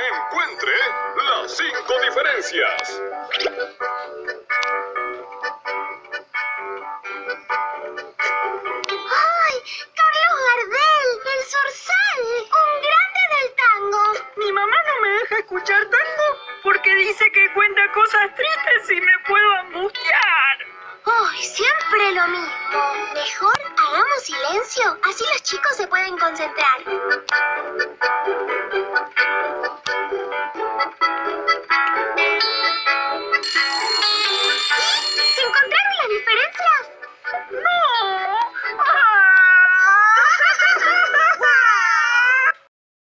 Encuentre las 5 diferencias. ¡Ay! ¡Carlos Gardel! ¡El Zorzal! ¡Un grande del tango! Mi mamá no me deja escuchar tango porque dice que cuenta cosas tristes y me puedo angustiar. ¡Ay! Siempre lo mismo. Mejor hagamos silencio, así los chicos se pueden concentrar.